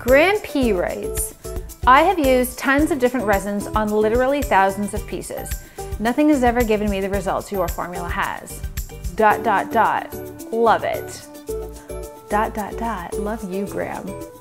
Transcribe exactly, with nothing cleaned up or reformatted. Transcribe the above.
Graham P writes, I have used tons of different resins on literally thousands of pieces. Nothing has ever given me the results your formula has. Dot, dot, dot. Love it. Dot, dot, dot. Love you, Graham.